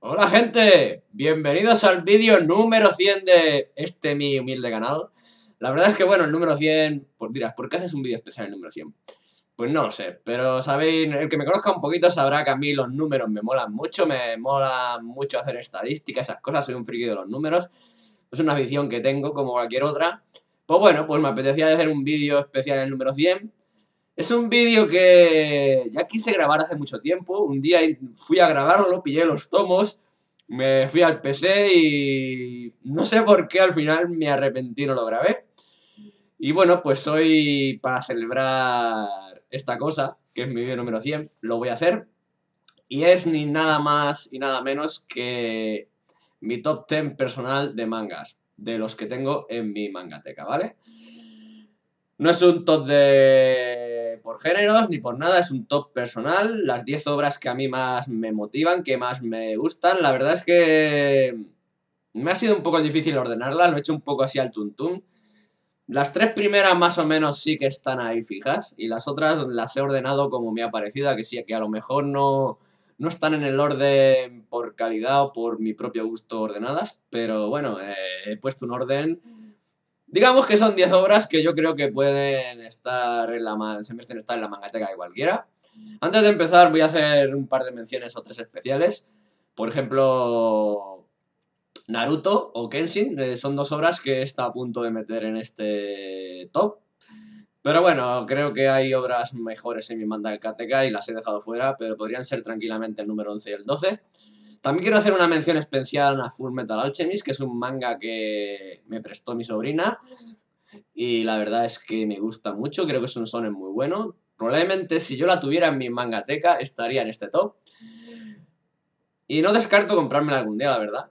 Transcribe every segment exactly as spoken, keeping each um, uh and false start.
Hola gente, bienvenidos al vídeo número cien de este mi humilde canal. La verdad es que bueno, el número cien, pues dirás, ¿por qué haces un vídeo especial el número cien? Pues no lo sé, pero sabéis, el que me conozca un poquito sabrá que a mí los números me molan mucho, me mola mucho hacer estadísticas, esas cosas, soy un friki de los números. Es una afición que tengo como cualquier otra. Pues bueno, pues me apetecía hacer un vídeo especial en el número cien. Es un vídeo que ya quise grabar hace mucho tiempo. Un día fui a grabarlo, pillé los tomos, me fui al P C y no sé por qué al final me arrepentí y no lo grabé. Y bueno, pues hoy para celebrar esta cosa, que es mi vídeo número cien, lo voy a hacer. Y es ni nada más y nada menos que mi top diez personal de mangas, de los que tengo en mi mangateca, ¿vale? No es un top de por géneros ni por nada, es un top personal. Las diez obras que a mí más me motivan, que más me gustan. La verdad es que me ha sido un poco difícil ordenarlas, lo he hecho un poco así al tuntún. Las tres primeras más o menos sí que están ahí fijas y las otras las he ordenado como me ha parecido, que sí, que a lo mejor no, no están en el orden por calidad o por mi propio gusto ordenadas, pero bueno, eh, he puesto un orden. Digamos que son diez obras que yo creo que pueden estar en la, se merecen estar en la mangateca de cualquiera. Antes de empezar voy a hacer un par de menciones o tres especiales. Por ejemplo, Naruto o Kenshin, eh, son dos obras que está a punto de meter en este top. Pero bueno, creo que hay obras mejores en mi mangateca y las he dejado fuera, pero podrían ser tranquilamente el número once y el doce. También quiero hacer una mención especial a Full Metal Alchemist, que es un manga que me prestó mi sobrina. Y la verdad es que me gusta mucho, creo que es un shonen muy bueno. Probablemente si yo la tuviera en mi mangateca estaría en este top. Y no descarto comprármela algún día, la verdad.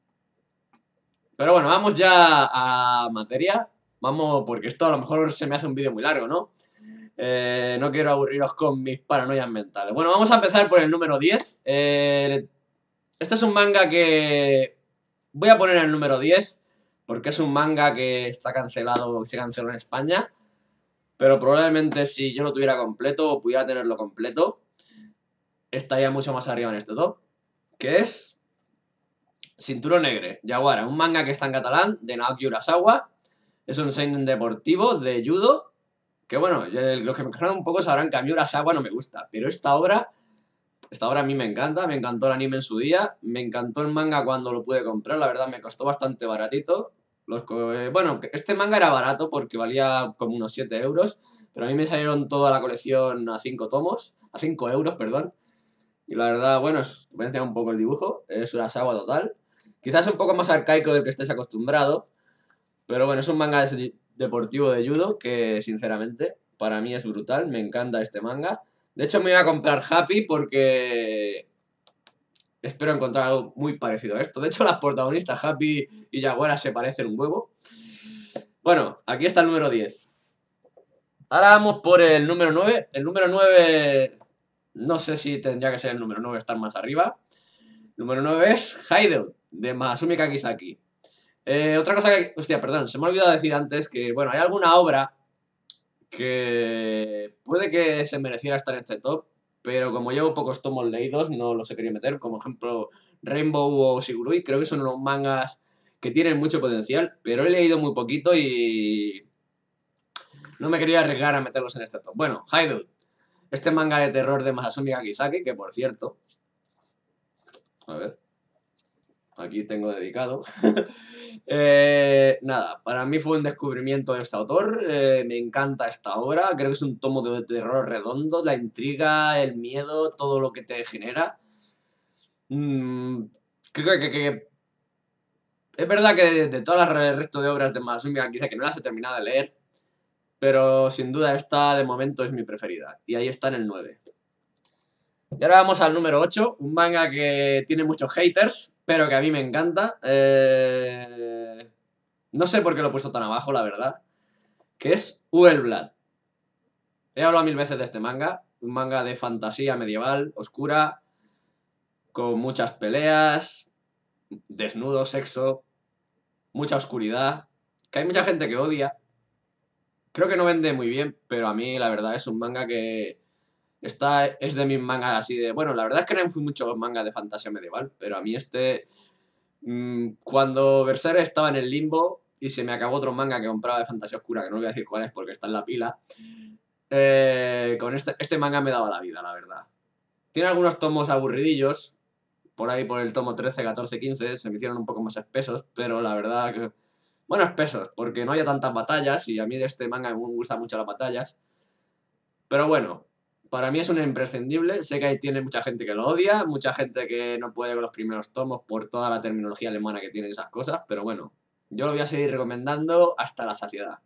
Pero bueno, vamos ya a materia. Vamos, porque esto a lo mejor se me hace un vídeo muy largo, ¿no? Eh, no quiero aburriros con mis paranoias mentales. Bueno, vamos a empezar por el número diez. Eh, este es un manga que voy a poner en el número diez, porque es un manga que está cancelado, se canceló en España. Pero probablemente si yo lo tuviera completo o pudiera tenerlo completo, estaría mucho más arriba en este top. Que es Cinturón Negre, Yaguara, un manga que está en catalán, de Naoki Urasawa. Es un seinen deportivo de judo. Que bueno, los que me conocen un poco sabrán que a mí Urasawa no me gusta. Pero esta obra, esta obra a mí me encanta. Me encantó el anime en su día. Me encantó el manga cuando lo pude comprar. La verdad me costó bastante baratito. Los, eh, bueno, este manga era barato porque valía como unos siete euros. Pero a mí me salieron toda la colección a cinco tomos. A cinco euros, perdón. Y la verdad, bueno, os voy a enseñar un poco el dibujo. Es Urasawa total. Quizás un poco más arcaico del que estés acostumbrado. Pero bueno, es un manga de- deportivo de judo que, sinceramente, para mí es brutal. Me encanta este manga. De hecho, me voy a comprar Happy porque espero encontrar algo muy parecido a esto. De hecho, las protagonistas Happy y Yaguara se parecen un huevo. Bueno, aquí está el número diez. Ahora vamos por el número nueve. El número nueve, no sé si tendría que ser el número nueve, estar más arriba. El número nueve es Hideout, de Masumi Kakizaki. Eh, otra cosa que... Hostia, perdón, se me ha olvidado decir antes que, bueno, hay alguna obra que puede que se mereciera estar en este top, pero como llevo pocos tomos leídos, no los he querido meter, como ejemplo Rainbow o Shigurui. Creo que son unos mangas que tienen mucho potencial, pero he leído muy poquito y no me quería arriesgar a meterlos en este top. Bueno, Hideout, este manga de terror de Masami Kakizaki, que por cierto, a ver, aquí tengo dedicado. eh, nada, para mí fue un descubrimiento de este autor, eh, me encanta esta obra, creo que es un tomo de terror redondo, la intriga, el miedo, todo lo que te genera. Mm, creo que, que, que, es verdad que de, de todas las el resto de obras de Masumi Kakizaki que no las he terminado de leer, pero sin duda esta de momento es mi preferida, y ahí está en el nueve. Y ahora vamos al número ocho, un manga que tiene muchos haters, pero que a mí me encanta. Eh... No sé por qué lo he puesto tan abajo, la verdad. Que es Blood. He hablado mil veces de este manga. Un manga de fantasía medieval, oscura, con muchas peleas, desnudo, sexo, mucha oscuridad. Que hay mucha gente que odia. Creo que no vende muy bien, pero a mí la verdad es un manga que Esta es de mis mangas así de... Bueno, la verdad es que no fui mucho mangas de fantasía medieval, pero a mí este... Mmm, cuando Berserk estaba en el limbo y se me acabó otro manga que compraba de fantasía oscura, que no voy a decir cuál es porque está en la pila, eh, con este, este manga me daba la vida, la verdad. Tiene algunos tomos aburridillos, por ahí por el tomo trece, catorce, quince, se me hicieron un poco más espesos, pero la verdad que... Bueno, espesos, porque no haya tantas batallas y a mí de este manga me gustan mucho las batallas. Pero bueno, para mí es un imprescindible. Sé que ahí tiene mucha gente que lo odia, mucha gente que no puede con los primeros tomos por toda la terminología alemana que tienen esas cosas, pero bueno, yo lo voy a seguir recomendando hasta la saciedad.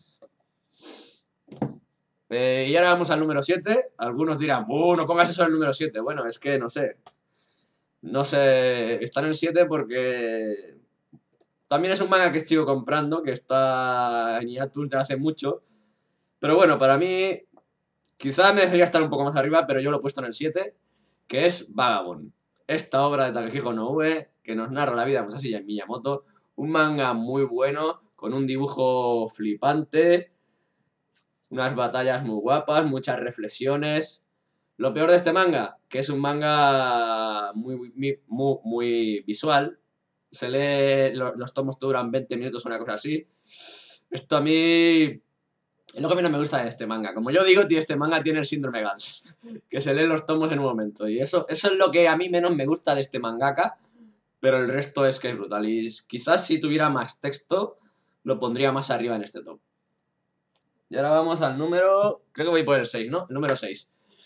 Eh, y ahora vamos al número siete. Algunos dirán, ¡buh! No pongas eso en el número siete. Bueno, es que no sé. No sé, está en el siete porque también es un manga que sigo comprando, que está en hiatus de hace mucho. Pero bueno, para mí, quizá me debería estar un poco más arriba, pero yo lo he puesto en el siete, que es Vagabond. Esta obra de Takehiko Inoue, que nos narra la vida de Musashi Miyamoto. Un manga muy bueno, con un dibujo flipante, unas batallas muy guapas, muchas reflexiones. Lo peor de este manga, que es un manga muy, muy, muy, muy visual. Se lee, los, los tomos duran veinte minutos o una cosa así. Esto a mí es lo que menos me gusta de este manga. Como yo digo, tío, este manga tiene el síndrome Gans, que se leen los tomos en un momento. Y eso, eso es lo que a mí menos me gusta de este mangaka, pero el resto es que es brutal. Y quizás si tuviera más texto, lo pondría más arriba en este top. Y ahora vamos al número... Creo que voy por el seis, ¿no? El número seis.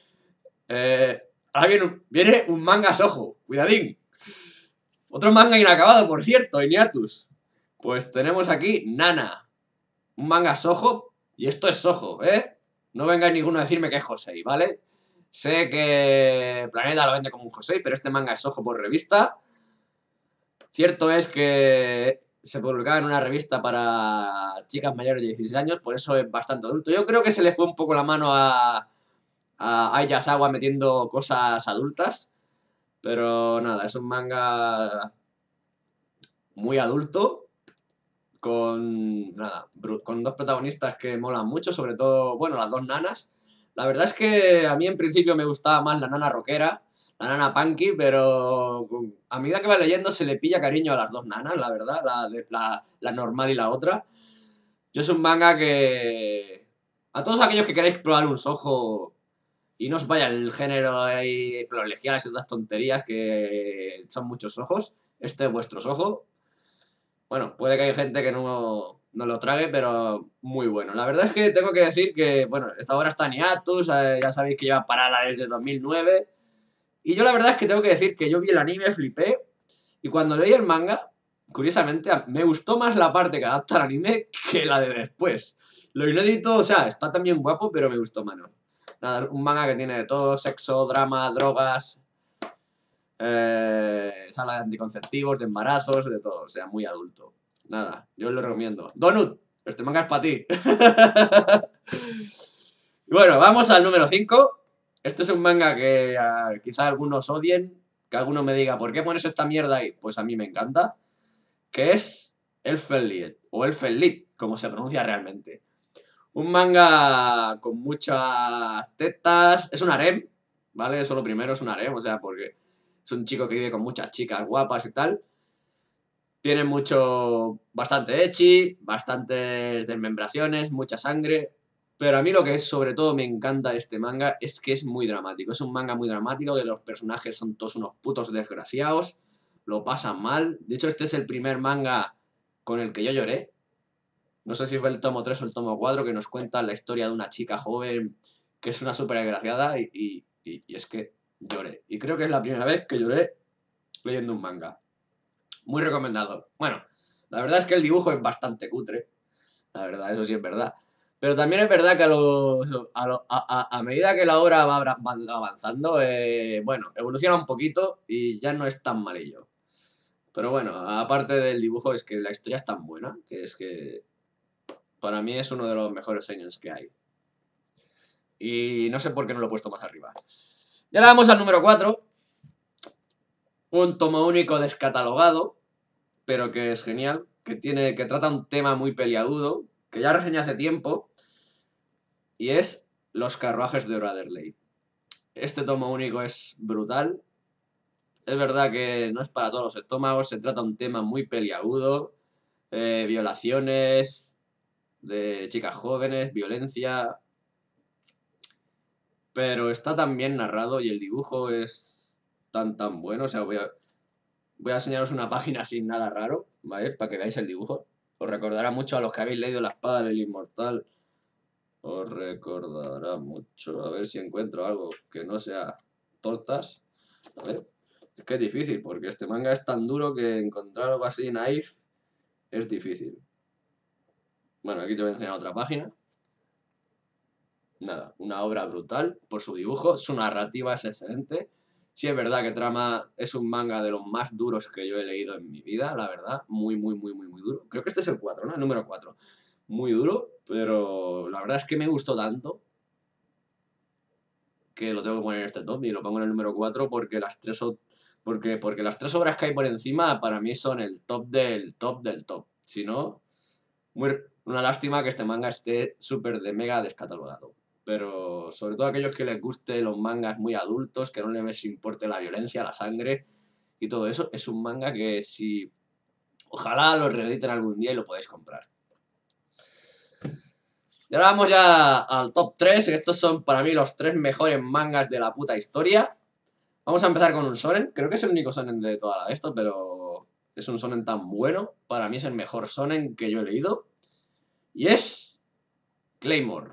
Eh, ahora viene un, viene un manga Soho. Cuidadín. Otro manga inacabado, por cierto, en hiatus. Pues tenemos aquí Nana. Un manga Soho. Y esto es Soho, ¿eh? No venga ninguno a decirme que es Josei, ¿vale? Sé que Planeta lo vende como un Josei, pero este manga es Soho por revista. Cierto es que se publicaba en una revista para chicas mayores de dieciséis años, por eso es bastante adulto. Yo creo que se le fue un poco la mano a, a Ayazawa metiendo cosas adultas, pero nada, es un manga muy adulto, con, nada, con dos protagonistas que molan mucho, sobre todo, bueno, las dos nanas. La verdad es que a mí en principio me gustaba más la nana rockera, la nana punky, pero a medida que va leyendo se le pilla cariño a las dos nanas, la verdad, la, la, la normal y la otra. Yo es un manga que... A todos aquellos que queráis probar un Soho y no os vaya el género y los legiales y todas tonterías que son muchos ojos, este es vuestro Soho. Bueno, puede que haya gente que no, no lo trague, pero muy bueno. La verdad es que tengo que decir que, bueno, esta obra está en hiatus, eh, ya sabéis que lleva parada desde dos mil nueve. Y yo la verdad es que tengo que decir que yo vi el anime, flipé, y cuando leí el manga, curiosamente, me gustó más la parte que adapta al anime que la de después. Lo inédito, o sea, está también guapo, pero me gustó menos. Nada, un manga que tiene de todo, sexo, drama, drogas, eh, sala de anticonceptivos, de embarazos, de todo, o sea, muy adulto. Nada, yo os lo recomiendo. Donut, este manga es para ti. Bueno, vamos al número cinco. Este es un manga que uh, quizá algunos odien, que alguno me diga, ¿por qué pones esta mierda ahí? Pues a mí me encanta. Que es Elfen Lied, o Elfen Lied, como se pronuncia realmente. Un manga con muchas tetas. Es un harem, ¿vale? Eso lo primero, es un harem, o sea, porque es un chico que vive con muchas chicas guapas y tal. Tiene mucho... bastante ecchi, bastantes desmembraciones, mucha sangre. Pero a mí lo que es, sobre todo me encanta de este manga es que es muy dramático. Es un manga muy dramático, que los personajes son todos unos putos desgraciados, lo pasan mal. De hecho, este es el primer manga con el que yo lloré. No sé si fue el tomo tres o el tomo cuatro, que nos cuenta la historia de una chica joven que es una súper desgraciada y, y, y es que lloré. Y creo que es la primera vez que lloré leyendo un manga. Muy recomendado. Bueno, la verdad es que el dibujo es bastante cutre. La verdad, eso sí es verdad. Pero también es verdad que a, los, a, lo, a, a medida que la obra va avanzando, eh, bueno, evoluciona un poquito y ya no es tan malillo. Pero bueno, aparte del dibujo, es que la historia es tan buena que es que para mí es uno de los mejores seinen que hay. Y no sé por qué no lo he puesto más arriba. Y ahora vamos al número cuatro. Un tomo único descatalogado, pero que es genial, que, tiene, que trata un tema muy peliagudo, que ya reseñé hace tiempo, y es Los carruajes de Brotherley. Este tomo único es brutal. Es verdad que no es para todos los estómagos, se trata de un tema muy peliagudo, eh, violaciones de chicas jóvenes, violencia, pero está tan bien narrado y el dibujo es tan tan bueno, o sea, voy a, voy a enseñaros una página sin nada raro, ¿vale? Para que veáis el dibujo. Os recordará mucho a los que habéis leído La espada del inmortal. Os recordará mucho. A ver si encuentro algo que no sea tortas. A ver. Es que es difícil, porque este manga es tan duro que encontrar algo así naif es difícil. Bueno, aquí te voy a enseñar otra página. Nada, una obra brutal por su dibujo, su narrativa es excelente. Sí es verdad que Trama es un manga de los más duros que yo he leído en mi vida, la verdad. Muy, muy, muy, muy, muy duro. Creo que este es el cuatro, ¿no? El número cuatro. Muy duro, pero la verdad es que me gustó tanto que lo tengo que poner en este top y lo pongo en el número cuatro porque las tres, porque, porque las tres obras que hay por encima para mí son el top del top del top. Si no, muy, una lástima que este manga esté súper de mega descatalogado. Pero sobre todo a aquellos que les guste los mangas muy adultos, que no les importe la violencia, la sangre y todo eso, es un manga que si ojalá lo reediten algún día y lo podéis comprar. Y ahora vamos ya al top tres. Estos son para mí los tres mejores mangas de la puta historia. Vamos a empezar con un shonen. Creo que es el único shonen de toda la de esto, pero es un shonen tan bueno. Para mí es el mejor shonen que yo he leído. Y es Claymore,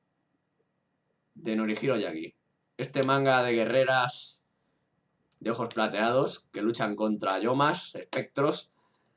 de Norihiro Yagi. Este manga de guerreras de ojos plateados que luchan contra yomas, espectros.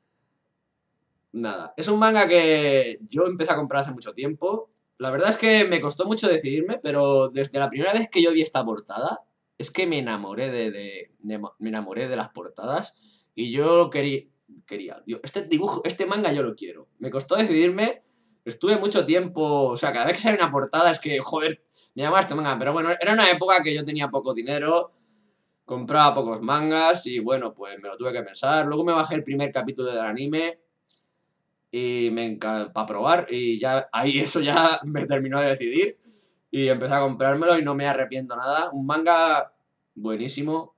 Nada, es un manga que yo empecé a comprar hace mucho tiempo. La verdad es que me costó mucho decidirme, pero desde la primera vez que yo vi esta portada, es que me enamoré de, de, de me enamoré de las portadas y yo quería, quería, digo, este dibujo, este manga yo lo quiero. Me costó decidirme, estuve mucho tiempo, o sea, cada vez que sale una portada es que, joder, me llamaba este manga, pero bueno, era una época que yo tenía poco dinero, compraba pocos mangas y bueno, pues me lo tuve que pensar. Luego me bajé el primer capítulo del anime y me encanta para probar y ya ahí eso ya me terminó de decidir y empecé a comprármelo y no me arrepiento nada. Un manga buenísimo.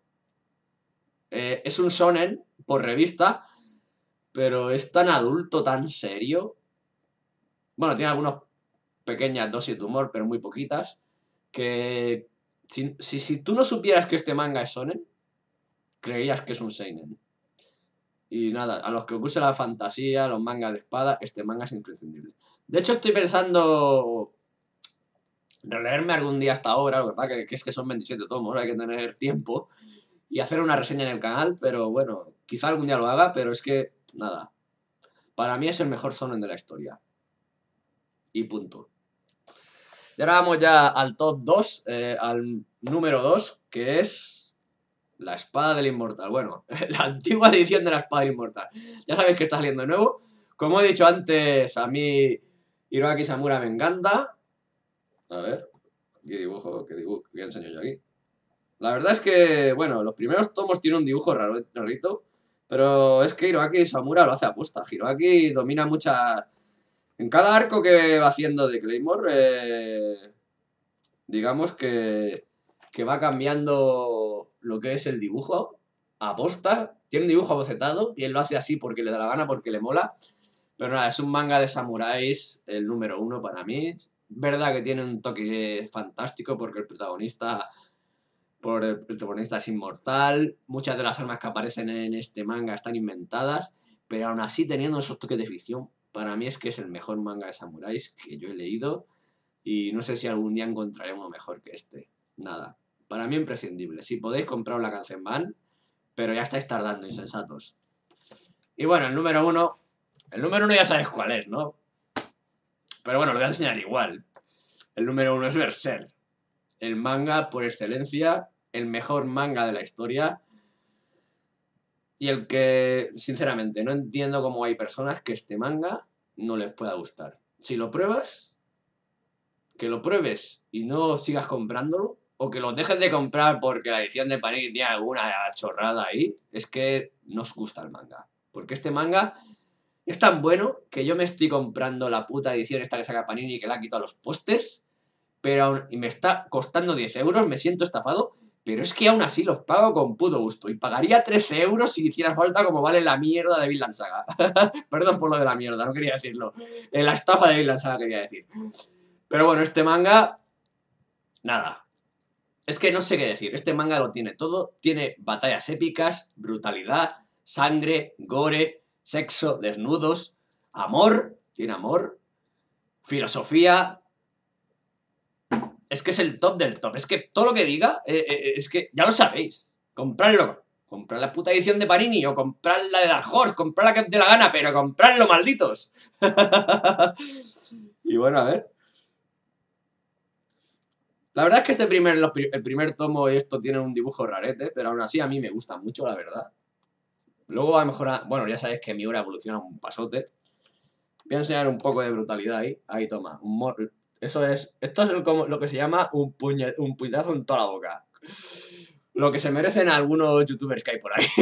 Eh, es un shonen por revista, pero es tan adulto, tan serio. Bueno, tiene algunas pequeñas dosis de humor, pero muy poquitas. Que si, si, si tú no supieras que este manga es shonen, creerías que es un seinen. Y nada, a los que os guste la fantasía, los mangas de espada, este manga es imprescindible. De hecho, estoy pensando releerme algún día esta obra, lo que pasa que, que es que son veintisiete tomos, hay que tener tiempo y hacer una reseña en el canal, pero bueno, quizá algún día lo haga, pero es que, nada, para mí es el mejor shonen de la historia. Y punto. Y ahora vamos ya al top dos, eh, al número dos, que es La espada del inmortal. Bueno, la antigua edición de La espada del inmortal. Ya sabéis que está saliendo de nuevo. Como he dicho antes, a mí Hiroaki Samura me encanta. A ver, ¿qué dibujo? ¿Qué dibujo? ¿Qué enseño yo aquí? La verdad es que, bueno, los primeros tomos tienen un dibujo raro, rarito, pero es que Hiroaki Samura lo hace aposta. Hiroaki domina muchas... En cada arco que va haciendo de Claymore, eh, digamos que, que va cambiando lo que es el dibujo aposta. Tiene un dibujo abocetado y él lo hace así porque le da la gana, porque le mola. Pero nada, es un manga de samuráis, el número uno para mí. Verdad que tiene un toque fantástico porque el protagonista, por el protagonista es inmortal. Muchas de las armas que aparecen en este manga están inventadas, pero aún así teniendo esos toques de ficción, para mí es que es el mejor manga de samuráis que yo he leído y no sé si algún día encontraré uno mejor que este. Nada, para mí imprescindible. Si podéis comprar la Kansenban, pero ya estáis tardando, insensatos. Y bueno, el número uno, el número uno ya sabes cuál es, ¿no? Pero bueno, lo voy a enseñar igual. El número uno es Berserk. El manga por excelencia, el mejor manga de la historia. Y el que, sinceramente, no entiendo cómo hay personas que este manga no les pueda gustar. Si lo pruebas, que lo pruebes y no sigas comprándolo, o que lo dejes de comprar porque la edición de Panini tiene alguna chorrada ahí, es que no os gusta el manga. Porque este manga es tan bueno que yo me estoy comprando la puta edición esta que saca Panini que le ha quitado los pósters, pero aún, y me está costando diez euros, me siento estafado, pero es que aún así los pago con puto gusto. Y pagaría trece euros si hiciera falta como vale la mierda de Vinland Saga. Perdón por lo de la mierda, no quería decirlo. Eh, la estafa de Vinland Saga quería decir. Pero bueno, este manga... Nada. Es que no sé qué decir. Este manga lo tiene todo. Tiene batallas épicas, brutalidad, sangre, gore, sexo, desnudos, amor. Tiene amor. Filosofía... Es que es el top del top. Es que todo lo que diga, eh, eh, es que ya lo sabéis. Compradlo. Comprad la puta edición de Panini o comprad la de Dark Horse. Comprad la que os dé la gana, pero compradlo, malditos. Y bueno, a ver. La verdad es que este primer, los, el primer tomo y esto tiene un dibujo rarete, pero aún así a mí me gusta mucho, la verdad. Luego a lo mejor, bueno, ya sabéis que Miura evoluciona un pasote. Voy a enseñar un poco de brutalidad ahí. Ahí, toma. Un Eso es, esto es como lo que se llama un, puñe, un puñetazo en toda la boca. Lo que se merecen algunos youtubers que hay por ahí.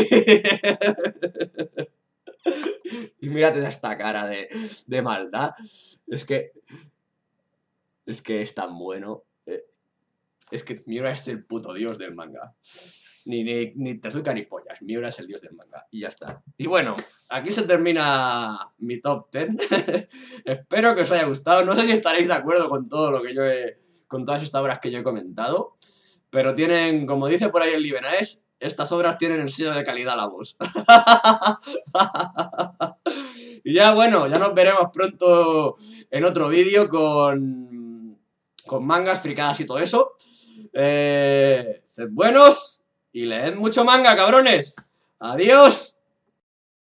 Y mírate esta cara de, de maldad. Es que... Es que es tan bueno. Es que Miura es el puto dios del manga. Ni, ni, ni Tezuka ni pollas. Miura es el dios del manga. Y ya está. Y bueno, aquí se termina mi top diez. Espero que os haya gustado. No sé si estaréis de acuerdo con todo lo que yo he... Con todas estas obras que yo he comentado. Pero tienen, como dice por ahí el Libenaes, estas obras tienen el sello de calidad la voz. Y ya bueno, ya nos veremos pronto en otro vídeo con, con mangas, fricadas y todo eso. Eh, sed buenos y leed mucho manga, cabrones. Adiós.